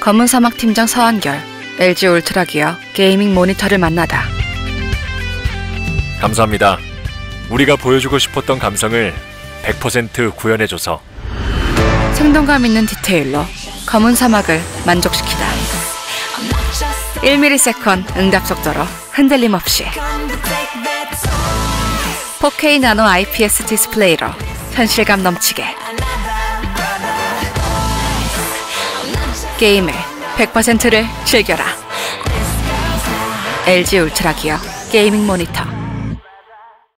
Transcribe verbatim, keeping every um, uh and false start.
검은 사막 팀장 서한결, 엘지 울트라 기어 게이밍 모니터를 만나다. 감사합니다. 우리가 보여주고 싶었던 감성을 백 퍼센트 구현해줘서. 생동감 있는 디테일로 검은 사막을 만족시키다. 일 밀리세컨드 응답 속도로 흔들림 없이 포케이 나노 아이피에스 디스플레이로 현실감 넘치게 게임의 백 퍼센트를 즐겨라. 엘지 울트라 기어 게이밍 모니터.